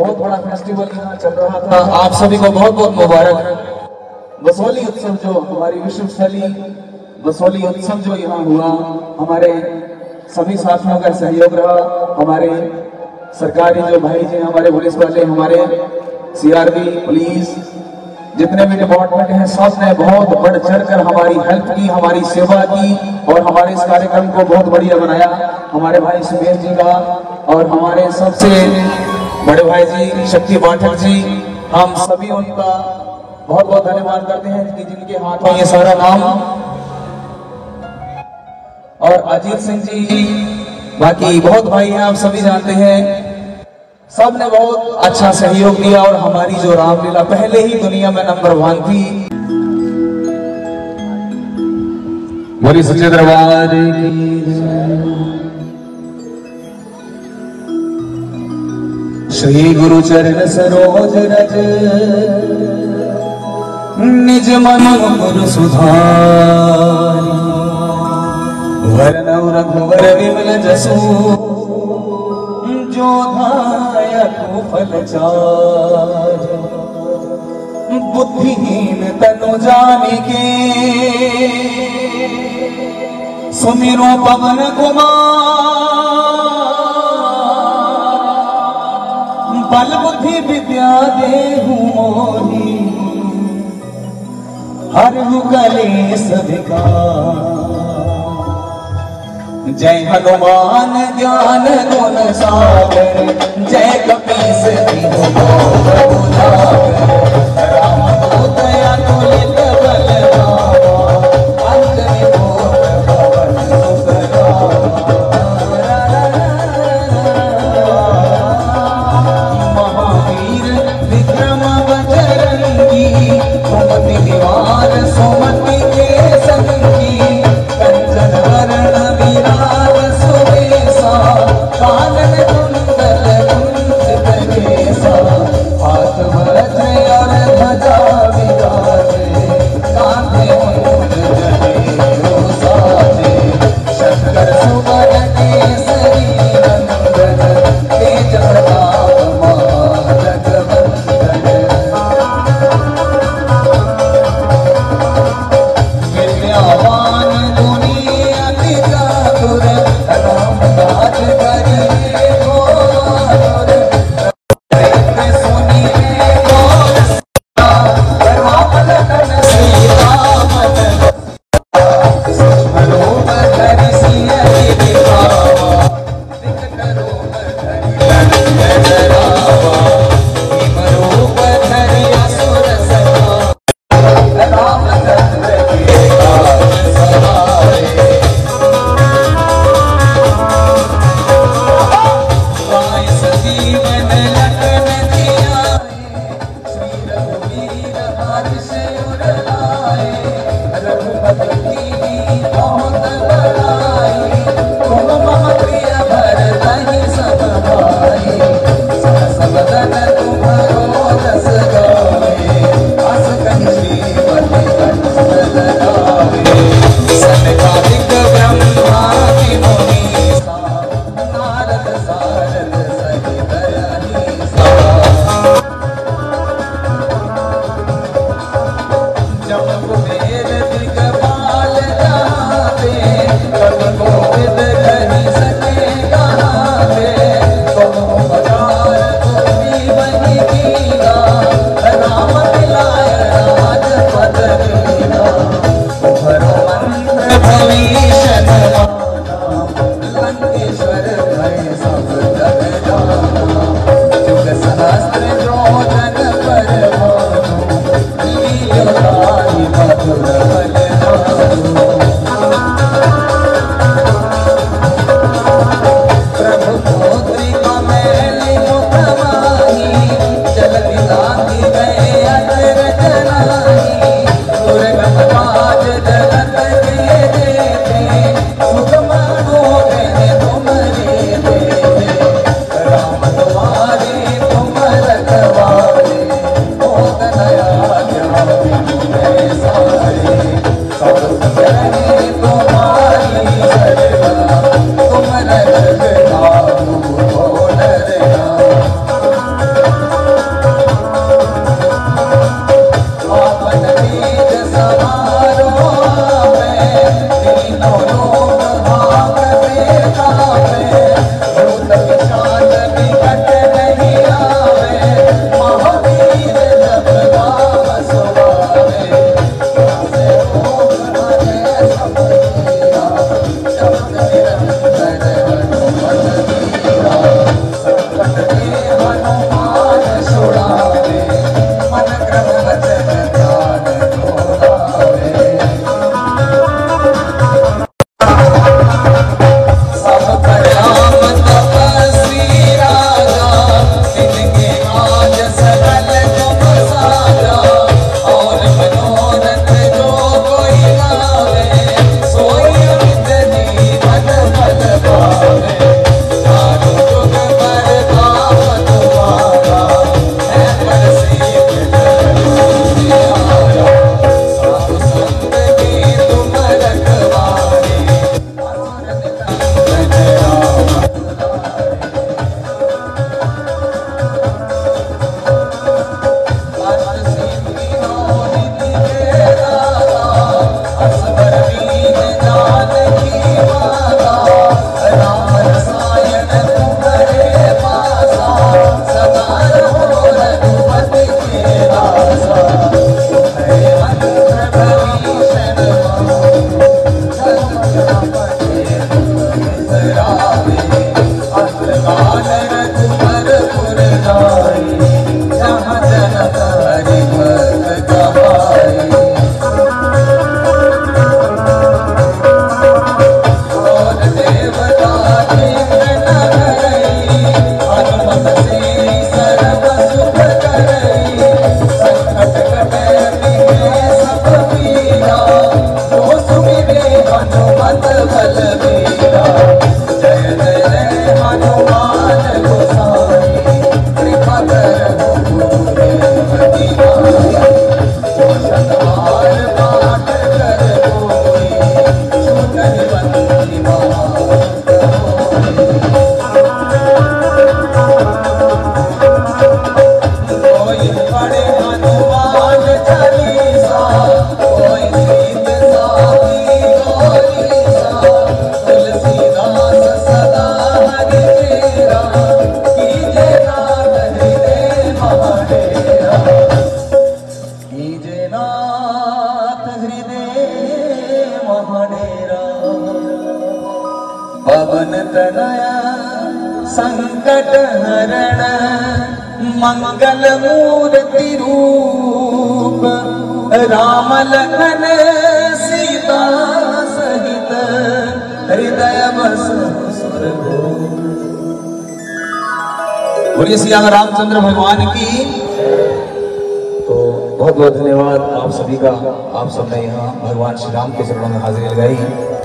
बहुत बड़ा फेस्टिवल यहाँ चल रहा था। आप सभी को बहुत बहुत मुबारक। बसोली उत्सव जो हमारी विश्वस्थली बसोली उत्सव जो यहाँ हुआ, हमारे सभी साथियों का सहयोग रहा। हमारे सरकारी जो भाई जी, हमारे पुलिस वाले, हमारे सीआरपी पुलिस, जितने भी डिपार्टमेंट हैं, सब ने बहुत बढ़ चढ़कर हमारी हेल्प की, हमारी सेवा की और हमारे इस कार्यक्रम को बहुत बढ़िया बनाया। हमारे भाई सुमेर जी का और हमारे सबसे बड़े भाई जी शक्ति पाठक जी, हम सभी उनका बहुत बहुत धन्यवाद करते हैं कि जिनके हाथों ये सारा नाम, और अजीत सिंह जी, बाकी बहुत भाई हैं, आप सभी जानते हैं। सब ने बहुत अच्छा सहयोग दिया और हमारी जो रामलीला पहले ही दुनिया में नंबर 1 थी। बोली सच्चे दरबार की। श्री गुरु चरण सरोज रज निज मन गुरु सुधारी, वरनौ रघुवर विमल जसु जो धायक फल चार, बुद्धिहीन तनु जानिके सुमिरो पवन कुमार, बल बुद्धि विद्या देहु मोहि, हरहु कलेश विकार। जय हनुमान ज्ञान गुण सागर, जय कपीस तिहु लोक उजागर, रामदूत अतुलित बल धामा, अंजनी पुत्र पवन सुत महावीर विक्रम बजरंगी, सुमति निवार सुमति के संगी, कंचन वरण विराज सुबेसा, कानन कुंडल कुंचित केसा, हाथ वज्र और ध्वजा विराजे, कांधे मूंज जनेऊ साजे, शंकर सुवन केसरी नंदन, तेज प्रताप महाजगवंदन। विद्यावान गुणी अति चातुर, राम काज करिए को आतुर, चरित्र सुनिए को रसिया, राम लखन सीता मन बसिया, सूक्ष्म रूप धरि सियहि दिखावा, विकट रूप धरि लंक जरावा, भीम रूप धरि असुर संहारा, रामचंद्र के काज सवारे। गाय सजीवन लखन जियाए, श्री रघुवीर हर्ष उर लाए, रघुपति कीन्ही बहुत बड़ाई, तुम मम प्रिय भरतहि सब भाई, सहस बदन तुम्हरो जस गावे, अस कहि श्रीपति कंठ लगावे, सनकादिक ब्रह्मादि मुनीसा, नारद सारद सहित अहिसा। जब कुबेर दिगपाल जावे, कवि कोविद कहि सके गावे, तुम पधार भूमि बनि कीना, राम मिलाय राजपद लीना, तुम्हरो मंत्र भविष्य माना, लंकेश्वर भय सब जग जाना, जुग सहस्त्र जो जन पर भानु, लील्योताहि मधुर फल जानु। प्रभु पौत्रिका मैली मुख माही, जलति लांघि गए अचरज नाही, दुर्गम काज जगत के जेते, सुगम अनुग्रह तुम्हरे देते, राम तुम्हारे तुम रखवारे, संकट हरण मंगल मूर्ति रूप राम लखन सीता सहित हृदय बस सुरभूप। बोलिए श्री रामचंद्र भगवान की। तो बहुत बहुत धन्यवाद आप सभी का। आप सबने यहाँ भगवान श्री राम के चरणों में हाजिरी लगाई।